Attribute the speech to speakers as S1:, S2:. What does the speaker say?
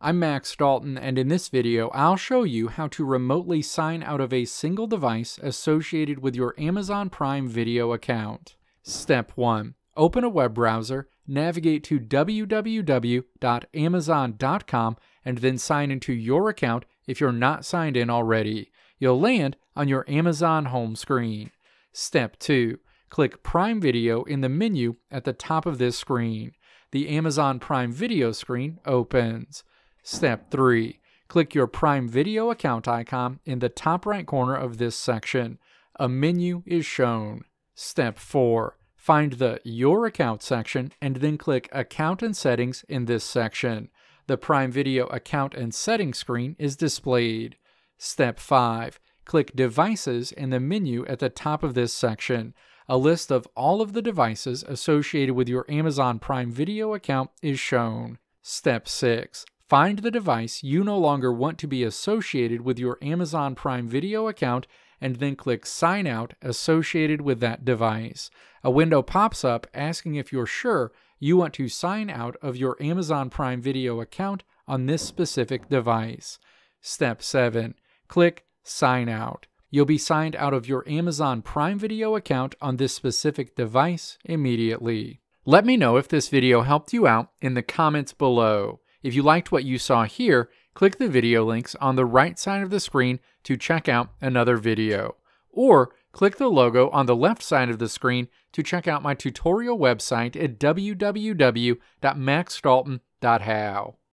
S1: I'm Max Dalton, and in this video, I'll show you how to remotely sign out of a single device associated with your Amazon Prime Video account. Step 1. Open a web browser, navigate to www.amazon.com, and then sign into your account if you're not signed in already. You'll land on your Amazon home screen. Step 2. Click Prime Video in the menu at the top of this screen. The Amazon Prime Video screen opens. Step 3. Click your Prime Video account icon in the top right corner of this section. A menu is shown. Step 4. Find the Your Account section and then click Account and Settings in this section. The Prime Video account and settings screen is displayed. Step 5. Click Devices in the menu at the top of this section. A list of all of the devices associated with your Amazon Prime Video account is shown. Step 6. Find the device you no longer want to be associated with your Amazon Prime Video account and then click Sign Out associated with that device. A window pops up asking if you're sure you want to sign out of your Amazon Prime Video account on this specific device. Step 7. Click Sign Out. You'll be signed out of your Amazon Prime Video account on this specific device immediately. Let me know if this video helped you out in the comments below. If you liked what you saw here, click the video links on the right side of the screen to check out another video. Or click the logo on the left side of the screen to check out my tutorial website at www.maxdalton.how.